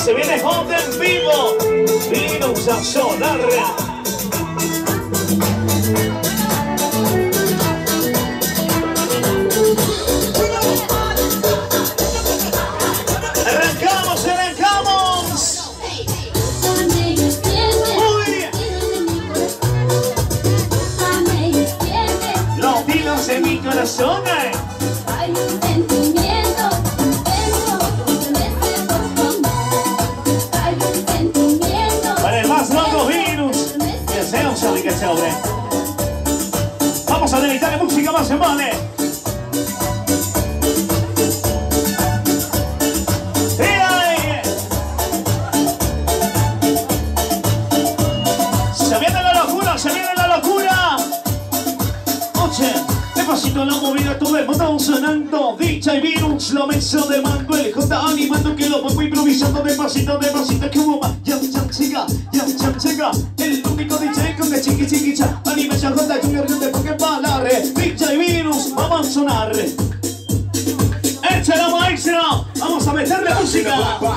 Se viene Hot en vivo. Virus a sonar. Arrancamos, arrancamos. Uy. Los dinos de mi corazón. Hay un sentimiento. Vamos a deleitar música más en vale. Se viene la locura, se viene la locura. Oye, despacito la movida, todo el mundo sonando. DJ Virus, la mesa de mando, el J animando que lo pongo improvisando despacito, despacito que hubo más. Yam chica, el único DJ con que chiquicha. Anime ya J Junior, yo te pongo en palare. DJ Virus, vamos a sonar. Échalo, maestro, vamos a meterle música.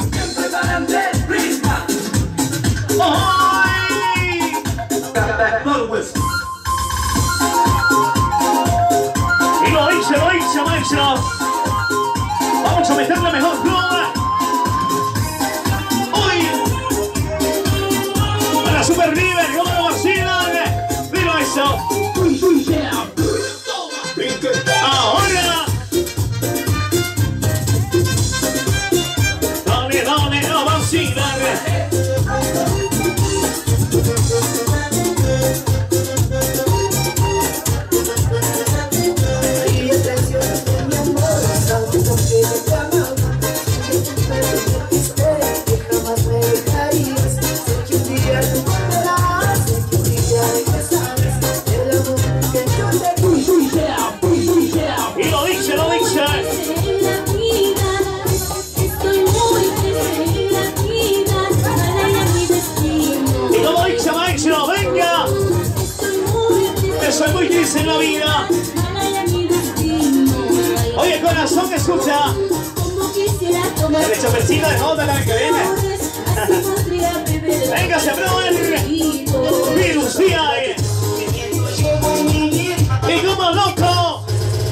¡Ay! Y lo hice, maestro. Vamos a meterle mejor pluma. Super River, ¿cómo lo vacilan? Mira eso. Ahora. Dale, a vacilar. Soy muy triste en la vida. Oye, corazón, escucha. El chofercito de Jota la que viene. Venga, se abre. Virus, día. Y como loco.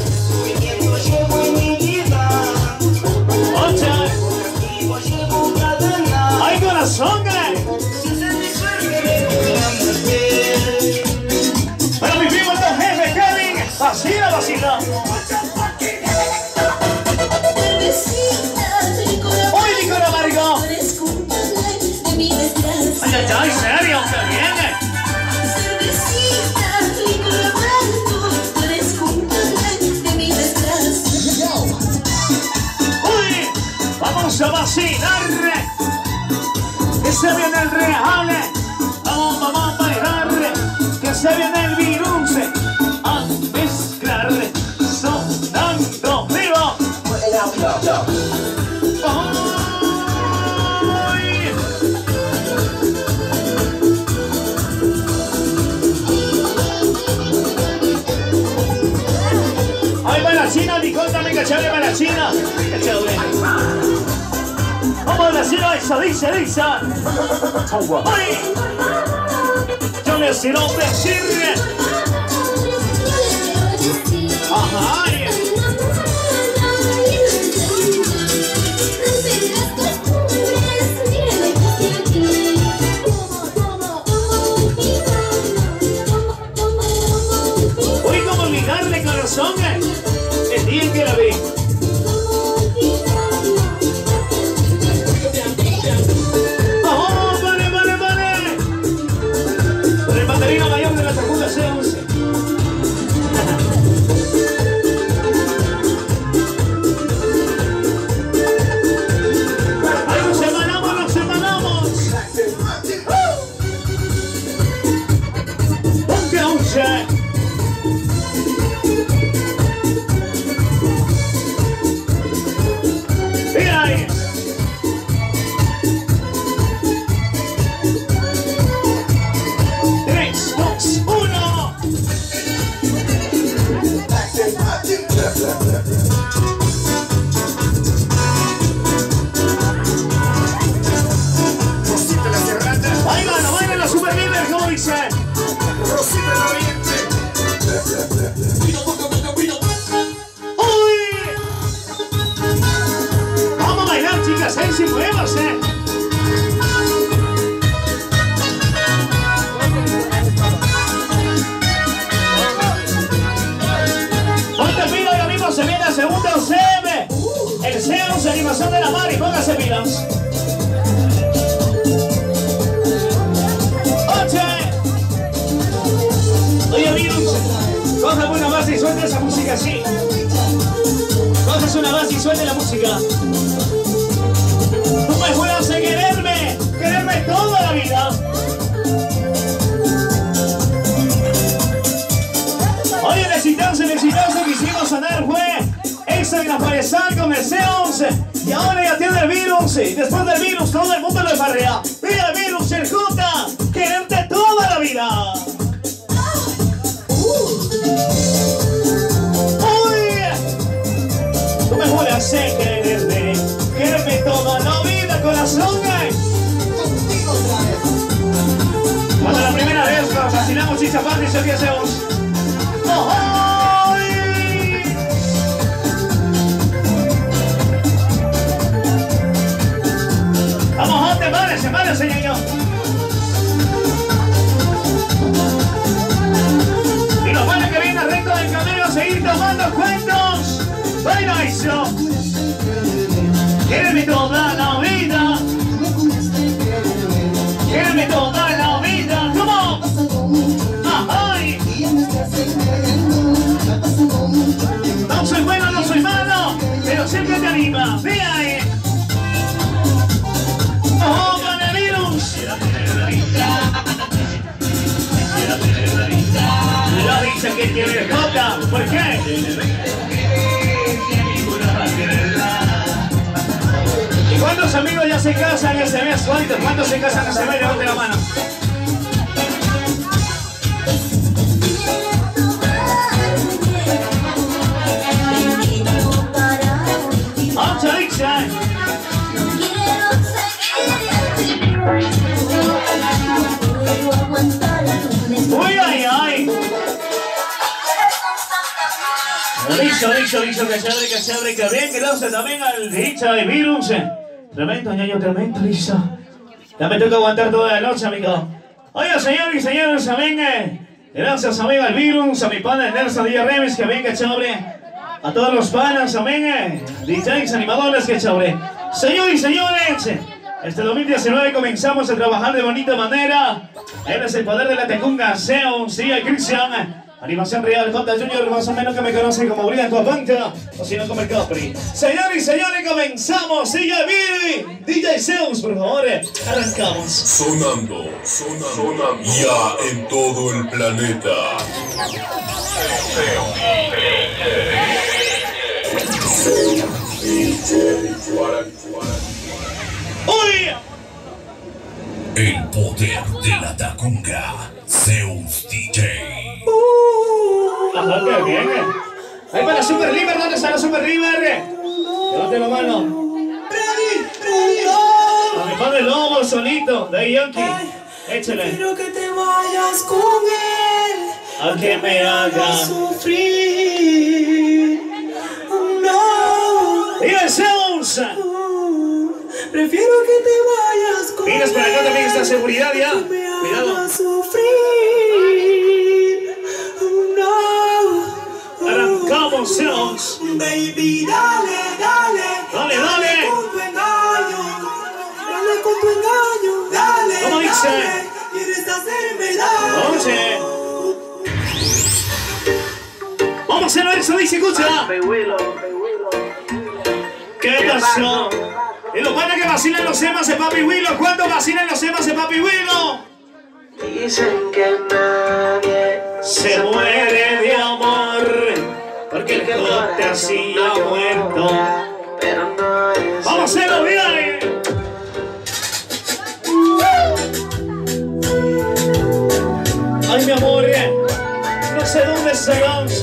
Oye. Ay, corazón, vacila. ¡Uy, licor amargo! ¡Ay, serio! ¡Que viene! ¡Uy! ¡Vamos a vacilar! ¡Que se viene el real! ¡Vamos a bailar! ¡Que se viene el virus! Sonando vivo. Ay, para China, Nicole también cachable para China. Vamos a decir eso, dice. Ay, yo les quiero decir. Ajá. Uy, ¿cómo olvidarle, corazón? El día en que la vi. Vale. Por el banderino mayor de la segunda C11. muevas, ahí sí muevas, Ponte pila, ahora mismo se viene el segundo CM. El Zeus, animación de la mar y póngase pilas. Oye, Virus, coge una base y suelta esa música así. Coges una base y suelta la música. Tú me juegas en quererme toda la vida. Oye, el exitazo que hicimos sonar fue Extra en la Paresal con el Zeus. Y ahora ya tiene el Virus. Y después del Virus todo el mundo lo farrea. Mira el Virus, el J, quererte toda la vida. Tú me juras en quererme toda la vida, corazón. Cuando la primera vez nos fascinamos y zapatos y ¿qué hacemos? Vamos, ¿dónde vale, señor? Y los buenos que vienen recto del camino a seguir tomando cuentos. Bueno, eso. Quédame toda la vida. Quédame toda la vida. ¿Cómo? ¡Ay! No soy bueno, no soy malo, pero siempre te anima. Ve ahí. ¡Oh, coronavirus! La dicha que quiere Jota. ¿Por qué? ¿Y cuántos amigos ya se casan este mes? ¿Cuántos se casan este mes? Levante la mano. ¡Uy, ay, ay! Dicho, que se abre, que bien, gracias también al dicha de Virus. Tremendo, ñaño, tremendo, listo. Ya me toca aguantar toda la noche, amigo. Oye, señores y señores, también, gracias, amigo, al Virus, a mi pana Nelson Díaz Remis, que bien, que chévere. A todos los panas, también, DJs, animadores, que chévere. Señores y señores, este 2019 comenzamos a trabajar de bonita manera. Él es el poder de la Tecunga, Zeus, y Cristian. Animación real, J Junior, más o menos que me conocen como Brillanto Avanta, o si no como el Capri. Señores y señores, comenzamos. Sigue Billy, DJ Zeus, por favor, arrancamos. Sonando ya en todo el planeta. ¡Uy! El poder de la Tacunga, Zeus DJ. Ajá, qué bien. Ahí para la Super River, ¿dónde está la Super River? Levante la mano. A mi padre Lobo solito, de Yankee. Échale. Quiero que te vayas con él, a que me haga sufrir. No. ¡Y el Zeus! Prefiero que te vayas con él. Miras para acá también está seguridad ya. Cuidado. Arrancamos, Zeus. Baby, dale. Dale. Con tu engaño. Dale con tu engaño. Dale. ¿Cómo dice? Quieres hacerme daño. Oye. Vamos a hacerlo eso, dice, escucha. ¿Qué pasó? Y los panas que vacilan los temas de Papi Willow. ¿Cuántos vacilan los temas de Papi Willow? Dicen que nadie se muere de amor, porque el cote así ha muerto. pero no es. ¡Vamos a hacerlo bien! Ay, mi amor, no sé dónde estarás.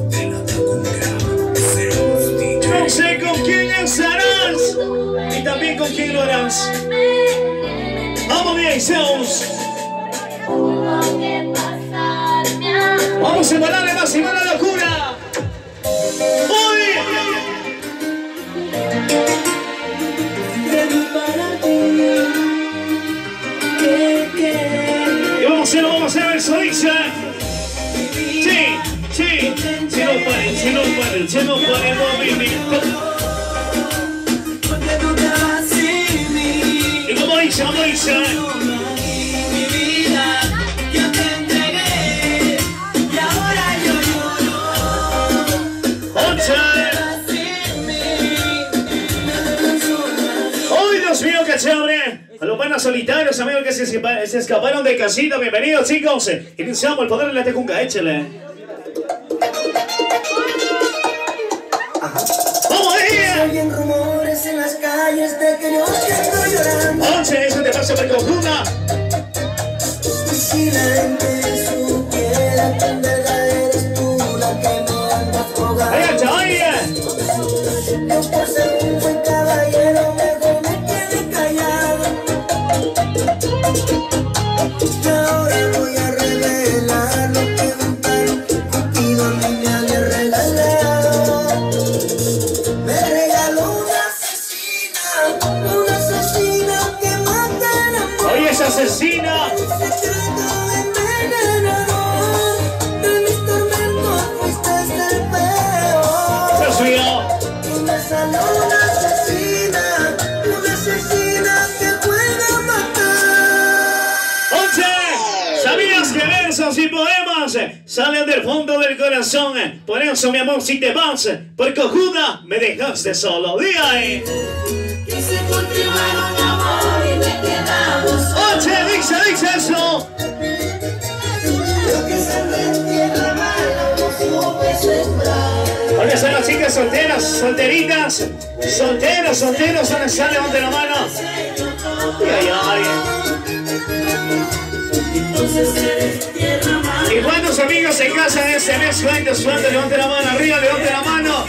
No sé con quién estarás y también con quién lo harás. Vamos bien, Zeus. Vamos a embalarle más y más la locura. ¡Uy! el cheno pone en movimiento. ¿Y cómo dice? ¿Cómo dice? Mi vida, yo te entregué y ahora yo lloro. ¡Ay, Dios mío, qué chévere! A los panas solitarios, amigos que se escaparon de casita, bienvenidos, chicos. Iniciamos el poder de la tecunga, échale. ¡Vamos ahí! Se oyen rumores en las calles de que yo estoy llorando. 11, eso te pasa por conjunta. Y si la gente supiera que en verdad eres tú la que me anda jugando. ¡Ay, ay! Yo por ser un buen caballero mejor me quedé callado. Y ahora voy a revelar lo que un cupido a mí me había regalado. Me regaló una asesina que mata el amor. ¡Oye, esa asesina! El secreto envenenador de mis tormentos fuiste el peor. ¡Dios mío! Y me salió una asesina que puede matar. 11. ¿Sabías que versos y poemas salen del fondo del corazón? Por eso, mi amor, si te vas por cojuda, me dejaste solo. Diga ahí. Quise cultivar un amor y me quedamos 11, dice eso. Lo que sale en tierra mala no supe sembrar. ¿Dónde están las chicas solteras, solteritas? Solteros, solteros, ¿dónde están? Levanten la mano. Ay, ay. ¿Y cuántos amigos en casa de este mes? ¿Cuántos? Levanten la mano arriba, levanten la mano.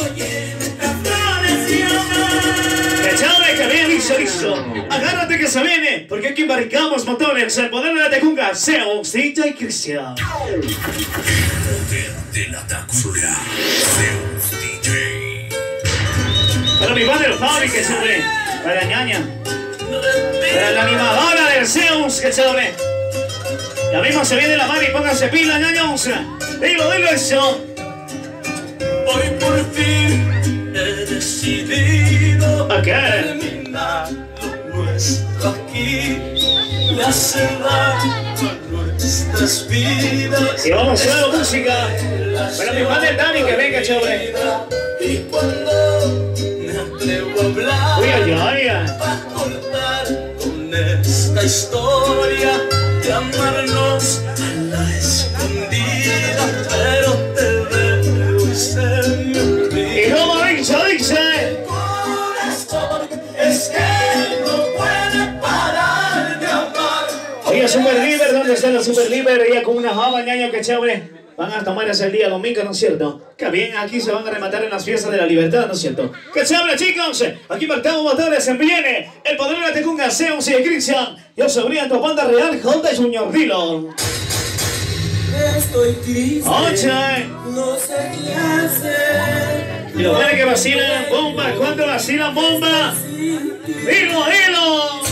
Que viene, listo. Agárrate que se viene, porque aquí embarcamos motores. El poder de la tecunga, Zeus, DJ Cristian. El poder de la tacunga, Zeus DJ. Para mi padre Fabi, que sube. Para la ñaña. Para la animadora del Zeus, que sube. Ya mismo se viene la mano y pónganse pila, ñaños. Dilo eso. Hoy por fin he decidido Ok. lo nuestro aquí le hace daño a nuestras vidas. Y vamos a la música. Para mi padre Dani, que venga, chévere. Y cuando me atrevo a hablar, Uy, ay, ay. para cortar con esta historia de amarnos a la escondida, pero te veo y se me olvida. Y como dice. Corazón es que no puede parar de amar. Oye, Super Liver, ¿dónde está la Super Liver? Ella con una java, ñaño, que chévere. Van a tomar ese el día domingo, ¿no es cierto? Que bien, aquí se van a rematar en las fiestas de la libertad, ¿no es cierto? ¡Que chévere, chicos! Aquí marcamos motores en Viene. El poder de la tecunga, Zeus y Cristian. Yo soy tu banda real, Honda Junior Dilo. Estoy triste, ¡Oye! no sé qué hacer. Y lo bueno que vacilan bomba. ¿Cuándo vacilan bomba? ¡Dilo, dilo!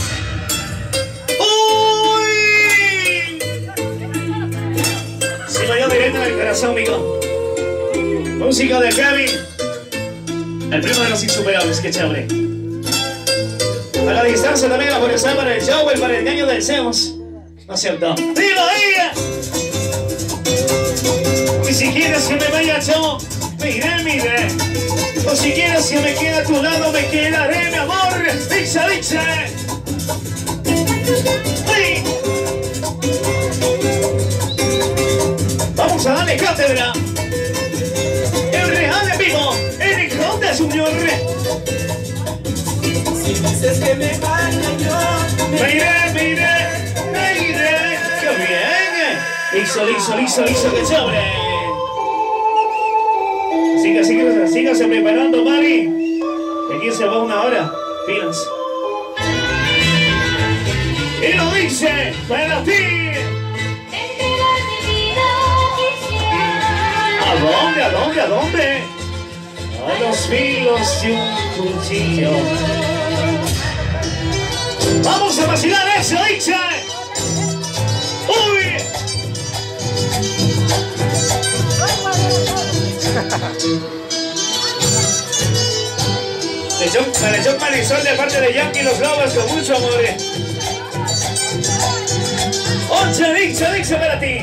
¡Uy! Se me dio directo en el corazón, amigo. Música de Kevin. El primo de los insuperables, qué chévere. A la distancia también la pones para el show, para el ñaño del Zeus. ¿No es cierto? ¡Dilo, ella! Y si quieres que me vaya yo, mire. O si quieres que me quede a tu lado, me quedaré, mi amor. Dice. ¡Ay! Vamos a darle cátedra. El real en vivo, el Honda Junior. Si dices que me engaño yo, Mire. ¡Qué bien! Listo, que chévere. Sígase preparando, Mari. Aquí se va una hora. Pilas. Y lo dice para ti. entregar mi vida quisiera. ¿A dónde? A los filos de un cuchillo. ¡Vamos a vacilar eso, dice! ¡Uy! Malechón Marisol de parte de Yankee Los Lobos con mucho amor. Ocha, dice para ti.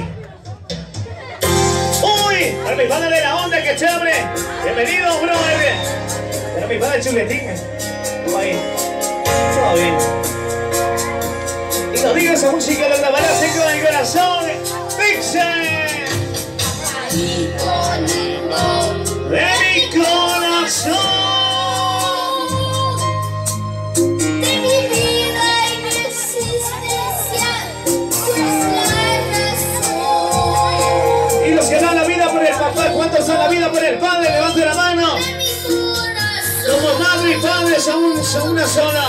Uy, para mi padre de la onda, que chévere. Bienvenido, brother. Para mi padre Chuletín. ¿Cómo ahí? Todo bien. Y nos diga esa música, lo grabarás con el corazón. Pixel. De mi corazón. ¿Cuántos dan la vida por el padre? Levante la mano. Como madre y padre son una sola.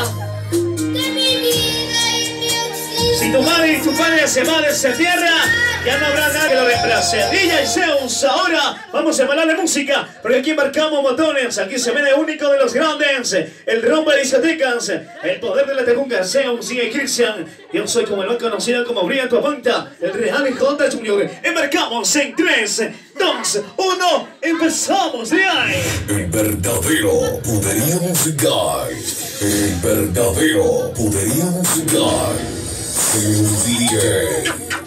Si tu madre y tu padre se van de esa tierra, ya no habrá nada que lo reemplace. DJ Zeus, ahora vamos a bailar de música, porque aquí marcamos botones, aquí se ve el único de los grandes, el rompe de discotecas, el poder de la tecunga, Zeus y Christian. Yo soy como el más conocido como Brian tu apunta, el Real J Junior. Embarcamos en 3, 2, 1, empezamos de ahí. El verdadero poderío musical. El verdadero poderío musical. Zeus DJ.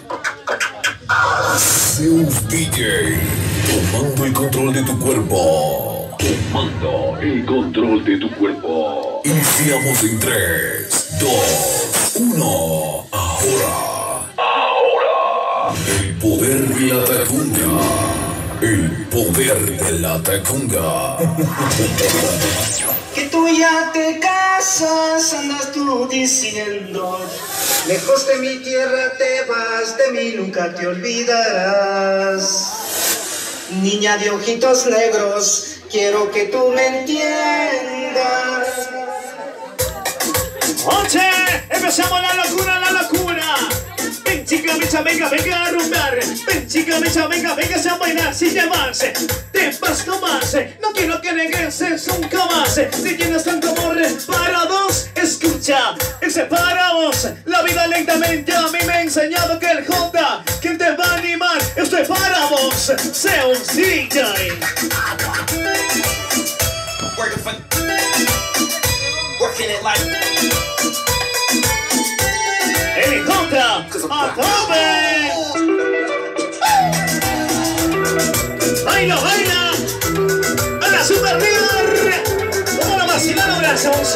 Zeus DJ. Tomando el control de tu cuerpo. Tomando el control de tu cuerpo. Iniciamos en 3, 2, 1. Ahora. El poder de la tacunga. El poder de la tacunga. Que tú ya te casas, andas tú diciendo. Lejos de mi tierra te vas, de mí nunca te olvidarás. Niña de ojitos negros, quiero que tú me entiendas. Oye, empezamos la locura, la locura. Ven chica, venga a rumbar. Ven chica, venga a bailar sin llevarse. Te vas nomás, no quiero que regreses nunca más. Si tienes tanto amor para dos, escucha, separamos la vida lentamente. A mí me ha enseñado que el Honda, quien te va a animar, estoy para vos, Zeus DJ. El Honda, a tope. Baila, baila, a la super líder. Como la vacilada brazos.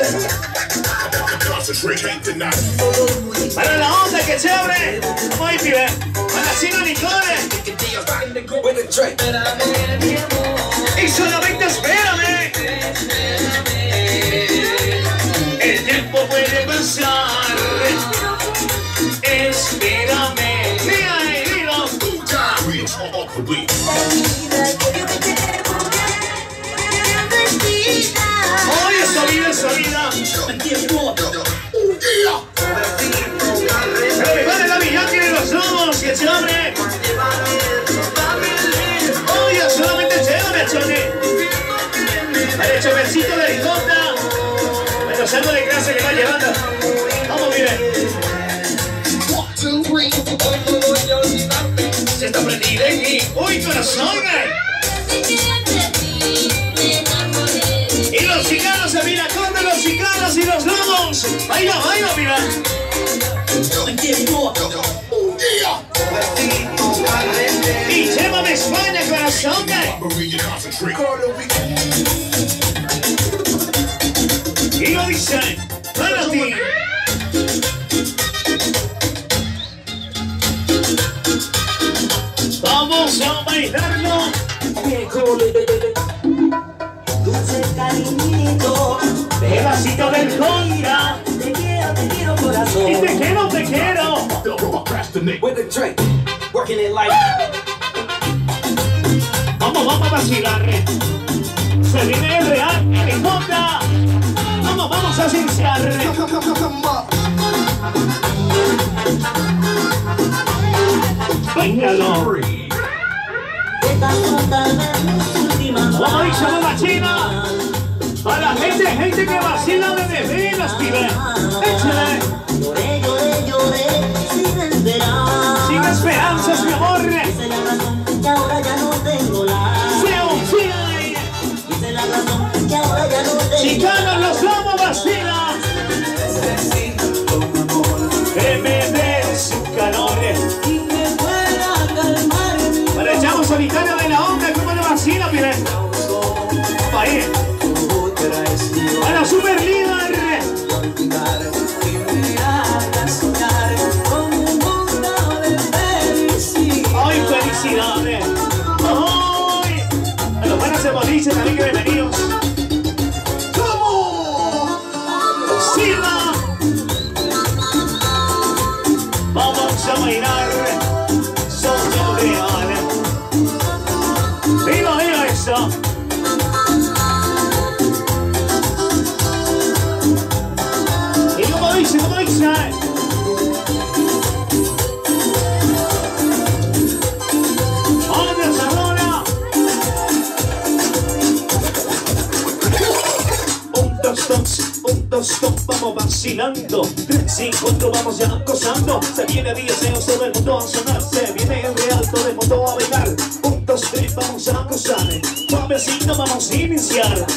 Para la onda que chévere. Muy bien. Para la China Nicole. Y solamente espérame. El tiempo puede pasar. Espérame. Mira, mira. Oye, esa vida. Pero me vale la villana de los lobos, que chévere. Oye, solamente chévere, chone. El chovercito de Ricota. Bueno, salgo de clase que va llevando. Vamos, miren. Se está prendida en mí. Uy, corazón, Y los cigarros se mira con los cigarros y los lobos. Baila, baila, mira. Y llévame a España, corazón. Y lo dice para ti. Vamos a bailarlo. Dulce cariñito, Pedacito del Honda. te quiero corazón. Y te quiero. With a drink, working it like. Vamos a vacilar. Se viene el Real, el Honda. Vamos a sinciar. Véngalo. Como dice la China, a la gente que vacila de veras, pibe. Échale. Lloré, sin esperanza. Sin esperanzas, mi amor. Dice la razón que ahora ya no tengo la. Zeus, Dice la razón que ahora ya no tengo. Chicanos, bailar y me hagas soñar con un mundo de felicidad. ¡Ay, felicidades! ¡Ay! A los buenos de boliche también que bienvenidos. ¡Vamos! ¡Silva! Vamos a bailar son real. ¡Viva, viva eso! Y como dice, vamos vacilando. 3 y 4 vamos ya acosando. Se viene deseos, todo el mundo a sonar. Se viene el real, todo el mundo a bailar. 1, 2, 3, vamos a acosar. Suavecito vamos a iniciar.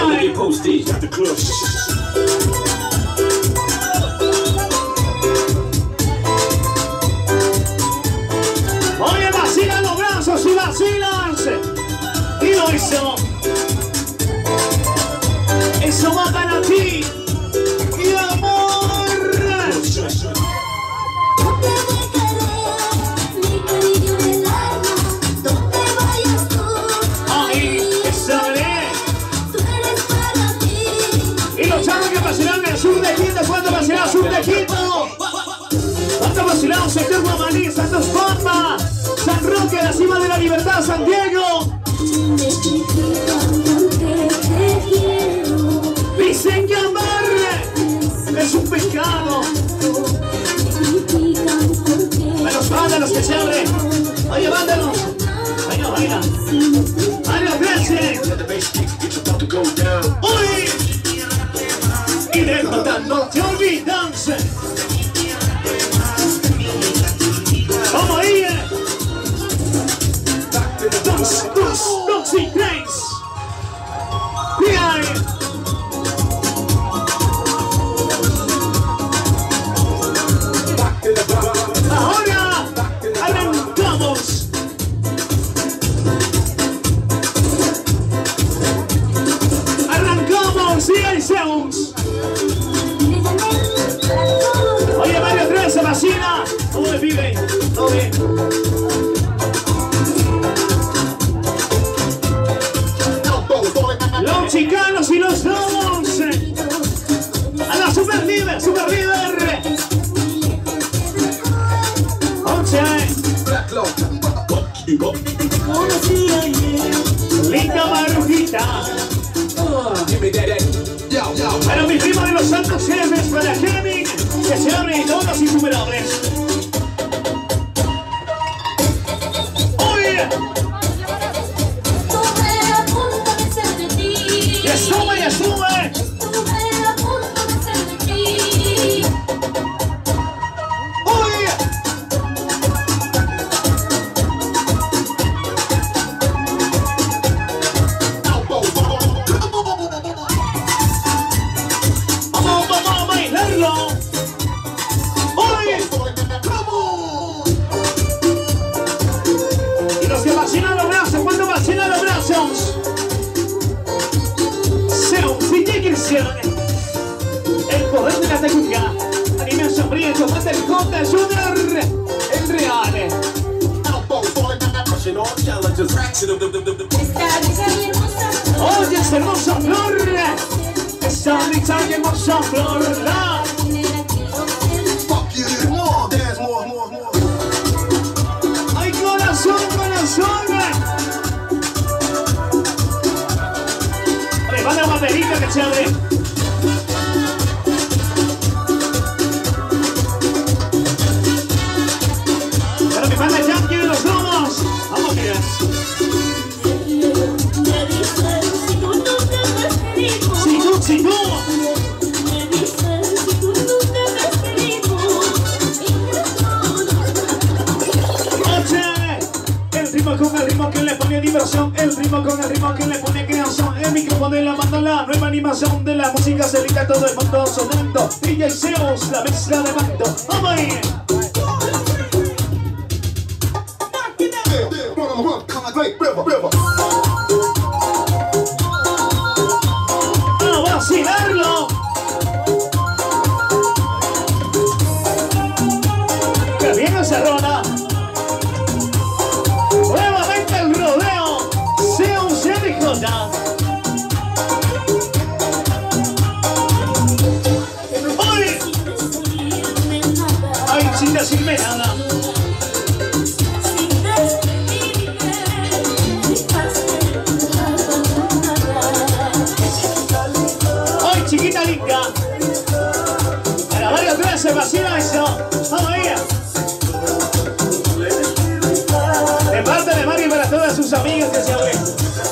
Oye, vacila los brazos y vacilas. Y lo hizo. Eso va para ti. Y amor. No te voy a querer, mi cariño del alma. Donde vayas tú, Ahí estaré. tú eres para mí. Y los chavos que vacilan en el sur de Quito. ¿Cuánto vacilan sur de Quito? ¿Cuánto vacilan sector Guamaní, Santos Pampa, San Roque, la cima de la libertad, San Diego? Dicen que amar es un pecado. Menos vándalos que se abren. Oye, vándalos. Venga, baila. Mario 13. Uy. Y de verdad no te olvidas. Vamos ahí. 2, 2 y 3. Bien. Ahora arrancamos. Arrancamos y hay segundos. Oye, Mario 13, vacina. ¿Cómo le vive? ¿Todo bien? Los chicanos y los lobos. A la super líder, super líder. 11. Linda Marujita. Para mi prima de los Santos Jefes, para Kevin, que se abren todos insuperables. ¡Oye! Estuve a punto de ser de ti. ¡Ya sube, ya sube! Estuve a punto de ser de ti. ¡Oye! Vamos a bailarlo. ¡Oye! Y los que vacilan los brazos, ¿cuánto vacilan los brazos? Zeus y Cristian. El poder de la técnica. Anime sombrío, el chocolate del Conde Junior. El real. Esta risa y hermosa flor. Oye, esta hermosa flor. Esta rica y hermosa flor. La. ¡Ay, corazón, corazón! Oye, van a la baterita que se abre. Pero mi fan de Yankee de los Lobos. Vamos, mira. Me dices si tú no te has querido. Si tú. Me dices si tú no te has querido. Oye, el ritmo con el ritmo que le pone diversión. El ritmo con el ritmo que le pone creación. El micrófono de la banda, la nueva animación de la música se grita todo el mundo sonando. DJ Zeus, la mezcla de mando. Vamos ahí. A vacilarlo. esa rola. Nuevamente el rodeo. Sea un CDJ. Hoy. Ay, sin decirme nada. Hoy, chiquita linda. Para varios días se vacila eso. Vamos allá. De parte de Mari para todas sus amigas que se ven.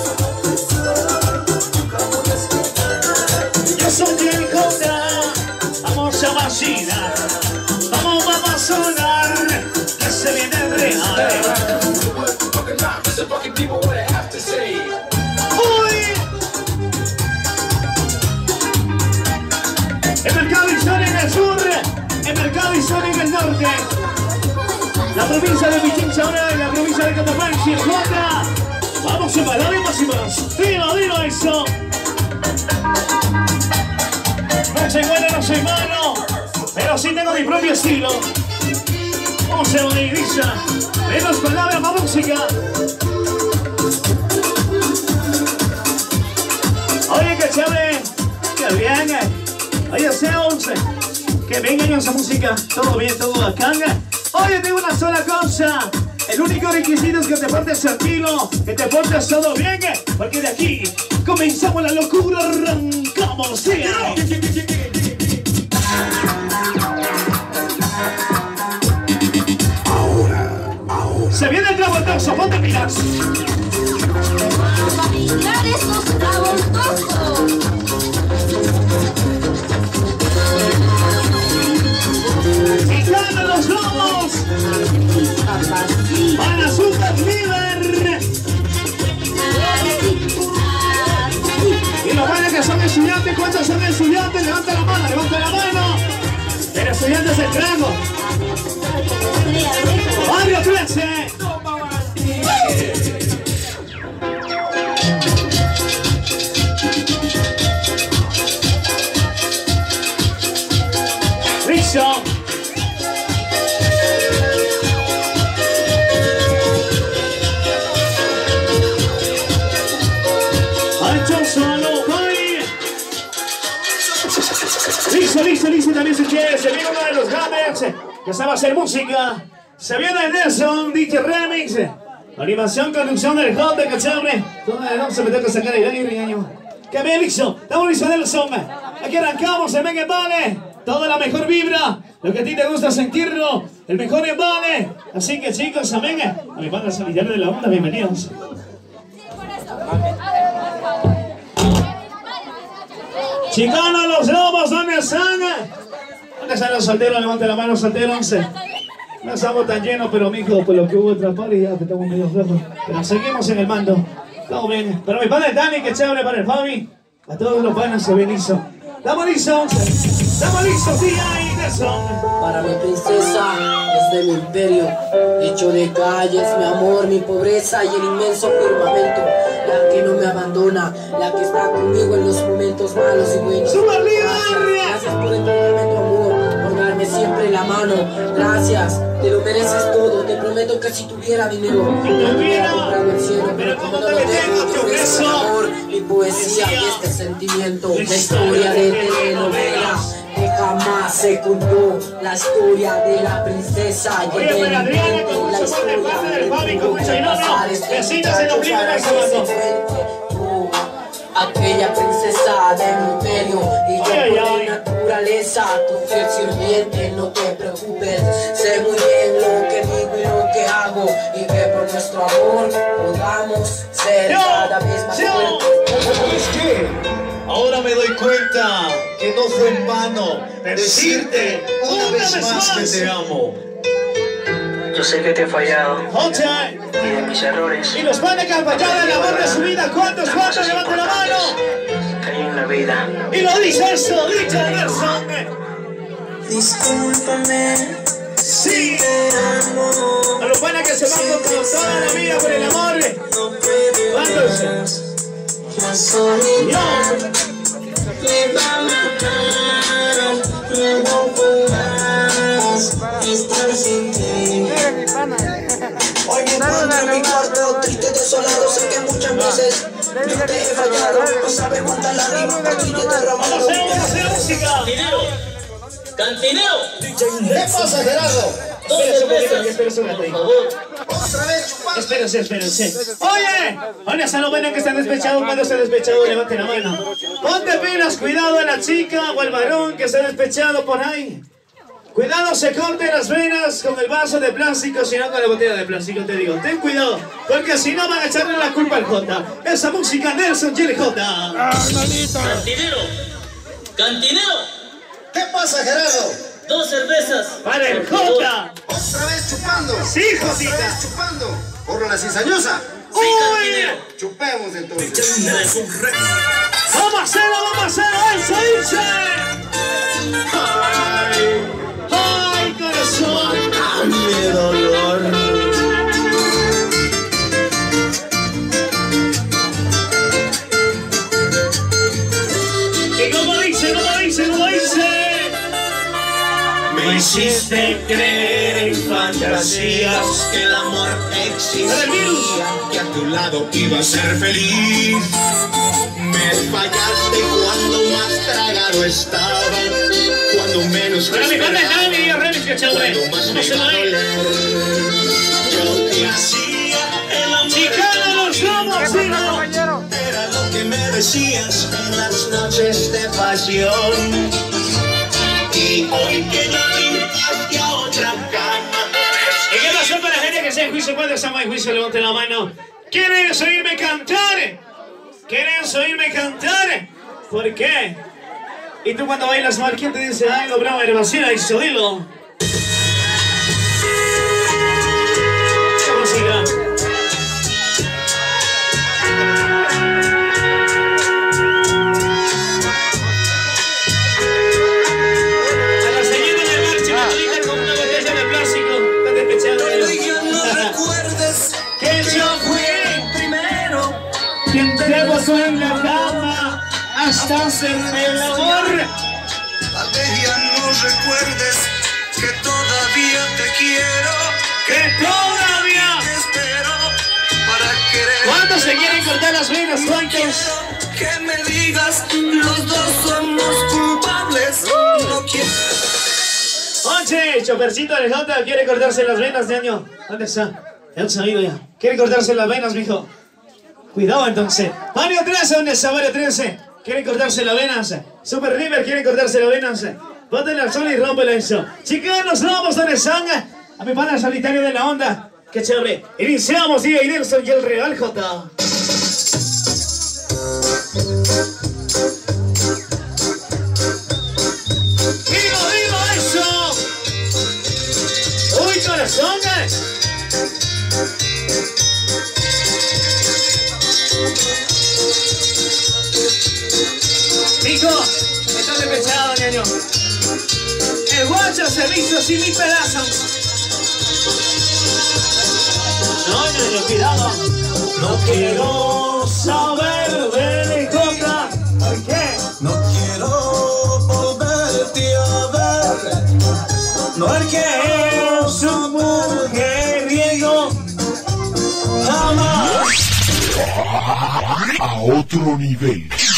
Yo soy el Jota. Vamos a vacilar. Vamos a sonar. Que se viene el real. El mercado histórico en el sur, el mercado histórico en el norte, la provincia de Pichincha, ahora en la provincia de Cotopaxi, Chilcota. Vamos a bailar y más y más. Dilo eso. No soy bueno, no soy malo, pero sí tengo mi propio estilo. ¿Cómo se utiliza? Menos palabras, más música. Oye, que chévere, que bien. Oye, Zeus, que venga con esa música, todo bien, todo bacán. Oye, tengo una sola cosa, el único requisito es que te portes tranquilo, que te portes todo bien, porque de aquí comenzamos la locura, arrancamos, ¿sí? Ahora. Se viene el trabuentoso, ponte pilas. Vamos a bailar esos trabuentosos. Y ganan los lobos para Super Líder. Y lo bueno que son estudiantes. ¿Cuántos son estudiantes? Levanta la mano, levanta la mano. El estudiante es el trago. Barrio 13. Listo. Ancho solo voy. Listo, también se quiere. Se viene uno de los gamers que sabe hacer música. Se viene Nelson, DJ Remix. Animación, conducción del hot de cachambre. No se me tengo que sacar el aire. Que bien, listo. Estamos listos, Nelson. Aquí arrancamos, se venga, vale. Toda la mejor vibra, lo que a ti te gusta sentirlo, el mejor vale. Así que chicos, amén. A mi banda solidaria de la onda, bienvenidos. Chicanos, los lobos, ¿dónde están? ¿Dónde están los solteros? Levanten la mano, solteros. No estamos tan llenos, pero mijo, por lo que hubo atrapar y ya que estamos medio flojos. Pero seguimos en el mando. Todo bien. Pero mi padre Dani, que chévere para el Fabi. A todos los panas se bien hizo. ¡Estamos listos! ¡Estamos listos! ¡Sí, ahí, Nelson! Para mi princesa, desde mi imperio, hecho de calles, mi amor, mi pobreza y el inmenso firmamento, la que no me abandona, la que está conmigo en los momentos malos y buenos. ¡Super Líder! Gracias por entregarme tu amor, por darme siempre la mano. Gracias, te lo mereces todo. Te prometo que si tuviera dinero, no hubiera comprado el cielo. Pero como no te lo tengo, tengo, te ofrezco mi amor, mi poesía y este sentimiento. La historia de telenovela que jamás se contó, la historia de la princesa y Oye, el pero Adriana, invento, con la mucho por el parte del Fabi, con mucho pasar dinero, este besitos en los muchacho primos, para eso, que se eso. cuente. Aquella princesa de mi imperio y yo Ay, por ay. mi naturaleza, tu fiel sirviente, no te preocupes. Sé muy bien lo que digo y lo que hago y que por nuestro amor podamos ser cada vez más fuertes. ¿Sabes qué? Ahora me doy cuenta que no fue en vano decirte una vez más que te amo. Yo sé que te he fallado Oye, y de mis errores y los panes que han fallado en el amor de su vida, ¿cuántos? Levanten la mano. que hay en la vida. Y lo dice eso, dice Nelson. Discúlpame, Sí. te amo. A los panes que se van con toda la vida por el amor. No puedo ¿Cuántos? más. La soledad me va a matar. No puedo más estar sin ti. veces yo te he fallado. No sabes cuántas lágrimas por ti te he derramado. Vamos a hacer música. Cantineo. ¿Qué pasa, Gerardo? Espérense un ratito. Otra vez chupando. Espérense. Oye, ¿dónde están los buenos que están despechados? Cuando están despechados, levanten la mano. Ponte pilas, cuidado a la chica o al varón que está despechado por ahí. Cuidado, se corten las venas con el vaso de plástico, si no con la botella de plástico, te digo. Ten cuidado, porque si no van a echarle la culpa al Jota. Esa música Nelson J. Jota. Cantineo. ¿Qué pasa, Gerardo? 2 cervezas. Para el Jota. Otra vez chupando. Sí, Otra Jotita. vez chupando. Por la cizañosa. ¡Uy! Chupemos entonces. ¡Vamos a hacerlo! ¡Eso dice! ¡Ay, corazón! ¡Mi dolor! ¿Y cómo dice? Me hiciste creer en fantasías que el amor existía, que a tu lado iba a ser feliz. Me fallaste cuando más tragado estaba, cuando menos Pero mi padre esperaba, nadie, remix que chévere. cuando más No me se iba a lo ve. doler. Yo te hacía el amor. Chicano, los vamos, hijo. Era lo que me decías en las noches de pasión. Y hoy que ya pintaste a otra cama. ¿Y qué pasó con la gente que está en juicio? ¿Cuándo estamos en juicio? Levanten la mano. ¿Quieren oírme cantar? ¿Quieren oírme cantar? ¿Por qué? ¿Y tú cuando bailas mal, quién te dice algo bravo, hermosina? Y eso, dilo. ¿Qué música? Quien te gozó en la cama hasta hacerme el amor. Tal vez ya no recuerdes que todavía te quiero, Que todavía. te espero para querer. ¿Cuántos se quieren cortar las venas? ¿Cuántos? Que me digas, los dos somos culpables. No quiero. Oye, chofercito del Jota quiere cortarse las venas de año. ¿Dónde está? Ya han sabido ya. Quiere cortarse las venas, mijo. Cuidado entonces. Mario 13, ¿dónde está Mario 13? ¿Quieren cortarse las venas? Super River, ¿quieren cortarse las venas? Póntela al sol y rómpela eso. Chicos, nos vamos, ¿dónde están? A mi pana solitario de la onda. Qué chévere. Iniciamos DJ Nelson y el Real J. ¡Vivo eso! ¡Uy, corazón! Nico, estás despechado, ñaño. El guacho se hizo sin mi pedazo. No, ñaño, cuidado. No quiero saber de Jota. ¿Por qué? No quiero volverte a ver. No es que es un mujeriego. Jamás. A otro nivel.